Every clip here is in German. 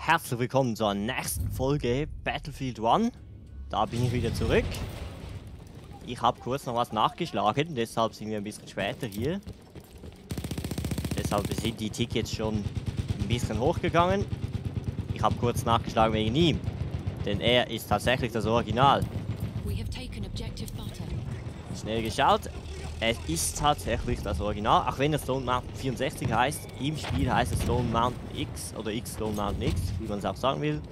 herzlich willkommen zur nächsten Folge Battlefield 1. Da bin ich wieder zurück. Ich habe kurz noch was nachgeschlagen, deshalb sind wir ein bisschen später hier. Deshalb sind die Tickets schon ein bisschen hochgegangen. Ich habe kurz nachgeschlagen wegen ihm, denn er ist tatsächlich das Original. Schnell geschaut. Es ist tatsächlich das Original, auch wenn es Stone Mountain 64 heißt. Im Spiel heißt es Stone Mountain X oder X Stone Mountain X, wie man es auch sagen will.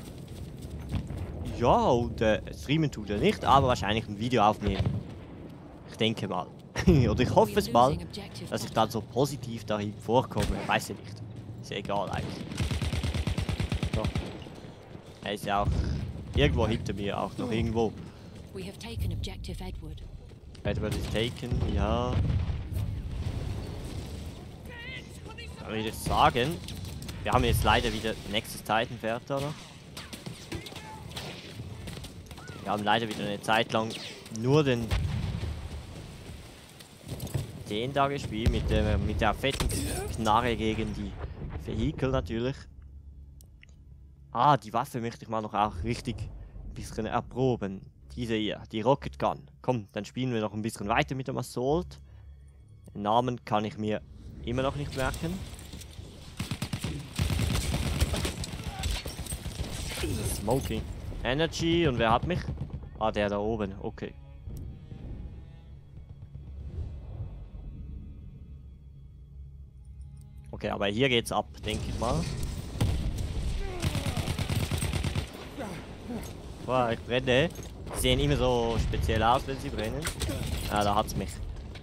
Ja, und streamen tut er nicht, aber wahrscheinlich ein Video aufnehmen. Ich denke mal. Oder ich hoffe es mal, dass ich dann so positiv dahin vorkomme. Weiß ja nicht. Ist ja egal eigentlich. So. Er ist ja auch irgendwo hinter mir, auch noch irgendwo. Edward ist taken, ja. Kann ich das sagen? Wir haben jetzt leider wieder nächstes Titanpferd da noch. Wir haben leider wieder eine Zeit lang nur den da gespielt, mit der fetten Knarre gegen die Vehikel natürlich. Ah, die Waffe möchte ich mal noch auch richtig ein bisschen erproben. Diese hier, die Rocket Gun. Komm, dann spielen wir noch ein bisschen weiter mit dem Assault. Den Namen kann ich mir immer noch nicht merken. Smoking Energy. Und wer hat mich? Ah, der da oben. Okay. Okay, aber hier geht's ab, denke ich mal. Boah, ich brenne. Die sehen immer so speziell aus, wenn sie brennen. Ah, da hat's mich.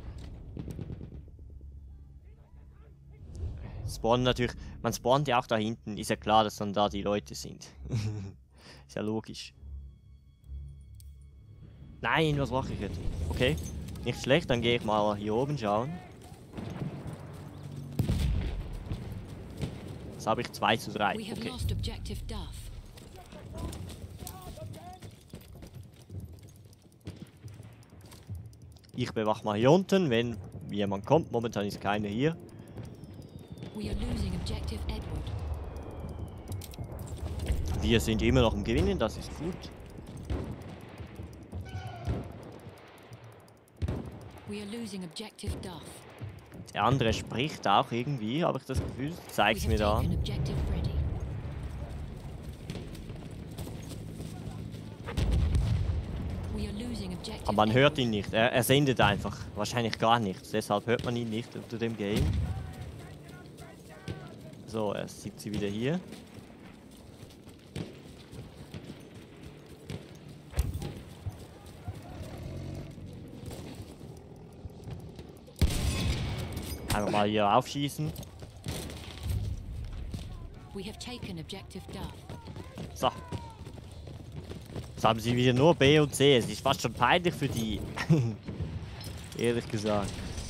Spawnen natürlich. Man spawnt ja auch da hinten. Ist ja klar, dass dann da die Leute sind. Ist ja logisch. Nein, was mache ich jetzt? Okay, nicht schlecht. Dann gehe ich mal hier oben schauen. Jetzt habe ich 2:3. Okay. Ich bewache mal hier unten, wenn jemand kommt. Momentan ist keiner hier. Wir sind immer noch im Gewinnen, das ist gut. Der andere spricht auch irgendwie, habe ich das Gefühl. Zeig's mir da an. Aber man hört ihn nicht. Er sendet einfach. Wahrscheinlich gar nichts. Deshalb hört man ihn nicht unter dem Game. So, er sieht sie wieder hier. Einfach mal hier aufschießen. So. Jetzt haben sie wieder nur B und C. Es ist fast schon peinlich für die. Ehrlich gesagt.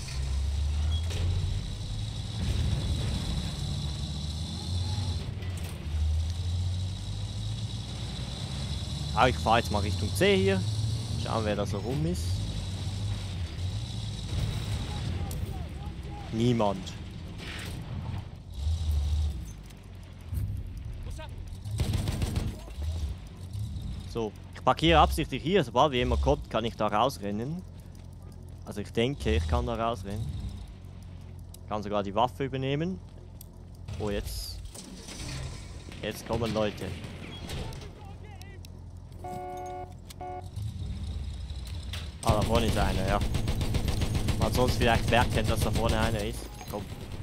Aber ich fahre jetzt mal Richtung C hier. Schauen, wer da so rum ist. Niemand. So, ich parkiere absichtlich hier. Sobald jemand kommt, kann ich da rausrennen. Also ich denke, ich kann da rausrennen. Ich kann sogar die Waffe übernehmen. Oh, jetzt. Jetzt kommen Leute. Ah, da vorne ist einer, ja. Man sonst vielleicht merken, dass da vorne einer ist. Komm.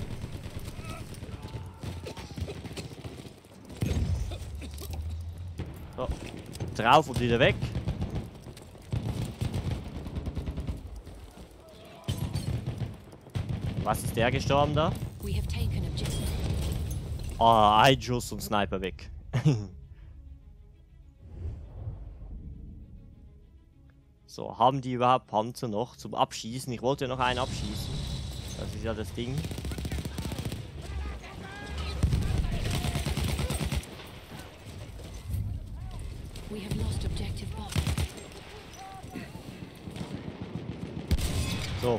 So. Drauf und wieder weg. Was ist der gestorben da? Ah, ein Schuss und Sniper weg. So, haben die überhaupt Panzer noch zum Abschießen? Ich wollte ja noch einen abschießen. Das ist ja das Ding. So.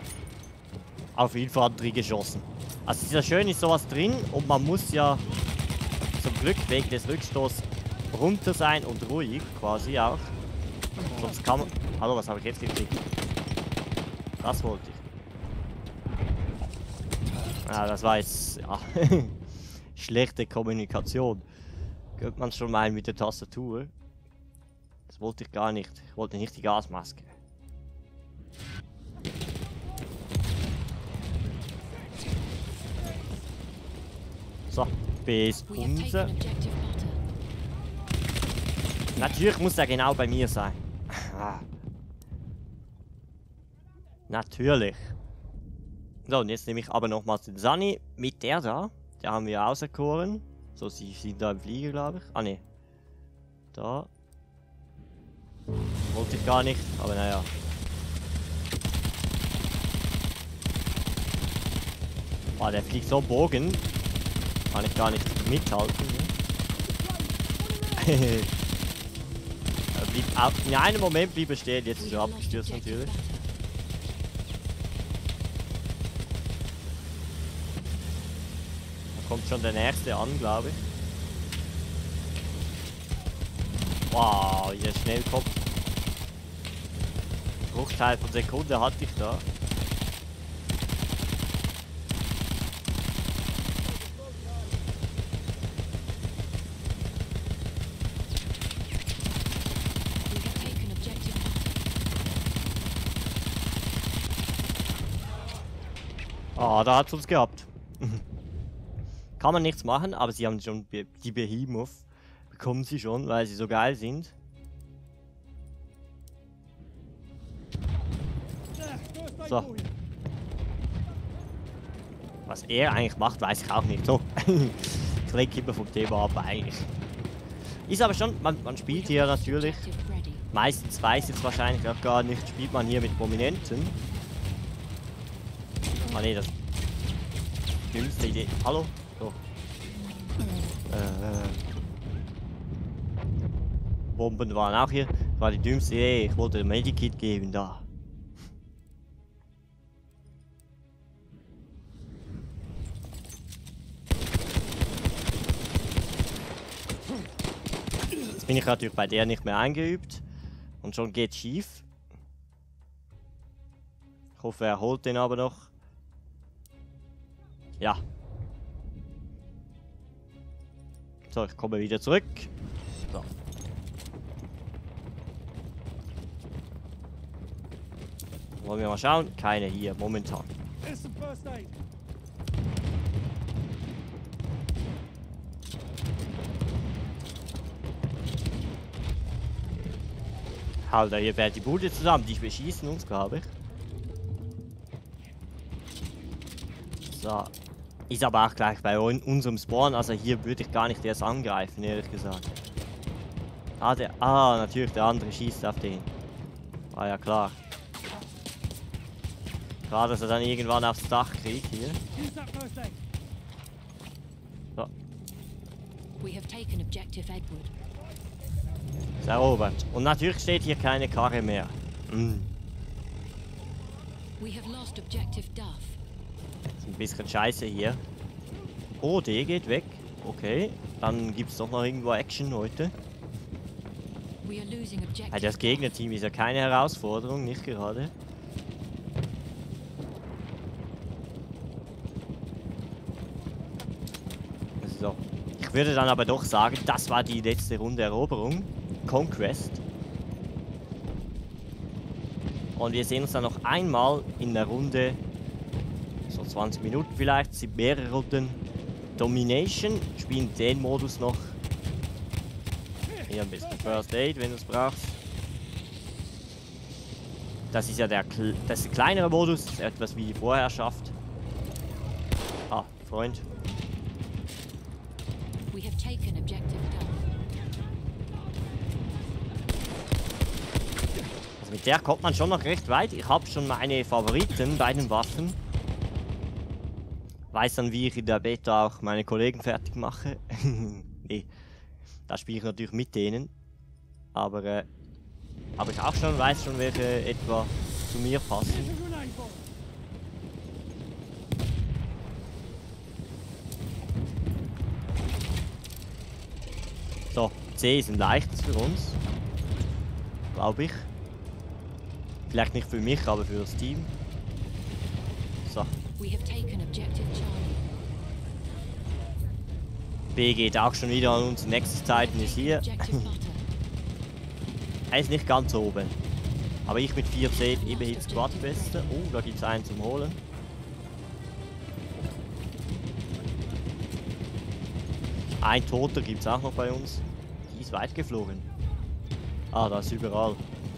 Auf Infanterie geschossen. Also ist ja schön, ist sowas drin und man muss ja zum Glück wegen des Rückstoßes runter sein und ruhig quasi auch. Sonst kann man... Hallo, was habe ich jetzt geklickt? Das wollte ich. Ja, das war jetzt... Ja. Schlechte Kommunikation. Könnte man schon meinen mit der Tastatur. Das wollte ich gar nicht. Ich wollte nicht die Gasmaske. So, bis unser... Natürlich muss er genau bei mir sein. Natürlich. So, und jetzt nehme ich aber nochmals den Sunny mit der da. Der haben wir auserkoren. So, sie sind da im Flieger, glaube ich. Ah, ne. Da. Wollte ich gar nicht, aber naja. Ah, der fliegt so Bogen. Kann ich gar nicht mithalten. Ne? Er blieb in einem Moment blieb er stehen, jetzt ist er abgestürzt natürlich. Da kommt schon der nächste an, glaube ich. Wow, hier schnell kommt. Bruchteil von Sekunde hatte ich da. Ah, da hat es uns gehabt. Kann man nichts machen, aber sie haben schon die Behemoth. Bekommen sie schon, weil sie so geil sind. So. Was er eigentlich macht, weiß ich auch nicht. So. Ich lenke immer vom Thema ab eigentlich. Ist aber schon, man spielt hier natürlich. Meistens weiß ich es wahrscheinlich auch gar nicht, spielt man hier mit Prominenten. Ah ne, das dümmste Idee. Hallo? So. Bomben waren auch hier. Das war die dümmste Idee. Ich wollte ein Medikit geben da. Jetzt bin ich natürlich bei der nicht mehr eingeübt. Und schon geht's schief. Ich hoffe, er holt den aber noch. Ja. So, ich komme wieder zurück. So. Wollen wir mal schauen? Keine hier, momentan. Alter, hier fährt die Bude zusammen. Die beschießen uns, glaube ich. So. Ist aber auch gleich bei unserem Spawn. Also hier würde ich gar nicht erst angreifen, ehrlich gesagt. Ah, natürlich, der andere schießt auf den. War ja klar. Klar, dass er dann irgendwann aufs Dach kriegt hier. So. Ist erobert. Und natürlich steht hier keine Karre mehr. Ist ein bisschen scheiße hier. Oh, der geht weg. Okay. Dann gibt es doch noch irgendwo Action heute. Das Gegnerteam ist ja keine Herausforderung, nicht gerade. So. Ich würde dann aber doch sagen, das war die letzte Runde Eroberung. Conquest. Und wir sehen uns dann noch einmal in der Runde, so 20 Minuten vielleicht, sind mehrere Runden Domination. Spielen den Modus noch. Hier ein bisschen First Aid, wenn du es brauchst. Das ist ja der kleinere Modus, das ist etwas wie die Vorherrschaft. Ah, Freund. Also mit der kommt man schon noch recht weit. Ich habe schon meine Favoriten bei den Waffen. Weiß dann, wie ich in der Beta auch meine Kollegen fertig mache. Nee, da spiele ich natürlich mit denen. Aber ich auch schon weiß schon, welche etwa zu mir passen. So, C ist ein leichtes für uns. Glaube ich. Vielleicht nicht für mich, aber für das Team. So. B geht auch schon wieder an uns. Nächstes Zeiten ist hier. Er ist nicht ganz oben. Aber ich mit 4C immerhin Squad-Beste. Oh, da gibt es einen zum Holen. Ein Toter gibt es auch noch bei uns. Die ist weit geflogen. Ah, da ist überall.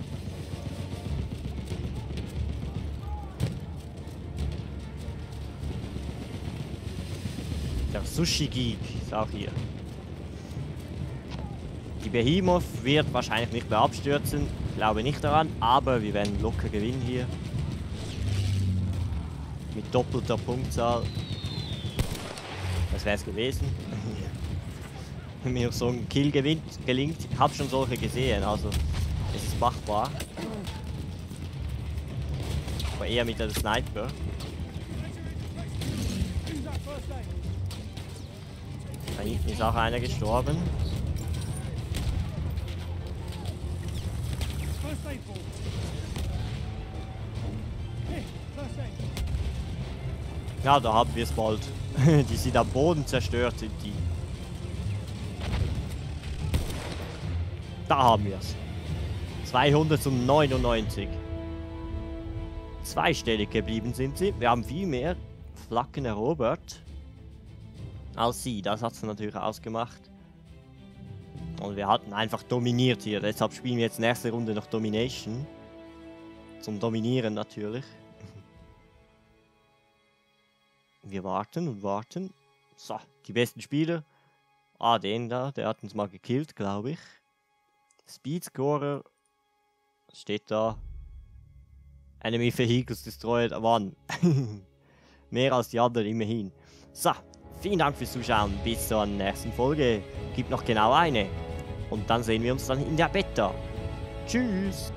Der Sushi-Geek ist auch hier. Die Behemoth wird wahrscheinlich nicht mehr abstürzen. Ich glaube nicht daran, aber wir werden locker gewinnen hier. Mit doppelter Punktzahl. Das wäre es gewesen. Wenn mir so ein Kill gelingt. Ich habe schon solche gesehen, also es ist machbar. Aber eher mit der Sniper. Da hinten ist auch einer gestorben. Ja, da haben wir es bald. Die sind am Boden zerstört, sind die. Da haben wir es. 299. Zweistellig geblieben sind sie. Wir haben viel mehr Flaggen erobert als sie. Das hat es natürlich ausgemacht. Und wir hatten einfach dominiert hier. Deshalb spielen wir jetzt nächste Runde noch Domination. Zum Dominieren natürlich. Wir warten und warten. So, die besten Spieler. Ah, den da, der hat uns mal gekillt, glaube ich. Speedscorer. Steht da. Enemy Vehicles Destroyed 1. Mehr als die anderen immerhin. So, vielen Dank fürs Zuschauen. Bis zur nächsten Folge. Gibt noch genau eine. Und dann sehen wir uns dann in der Beta. Tschüss.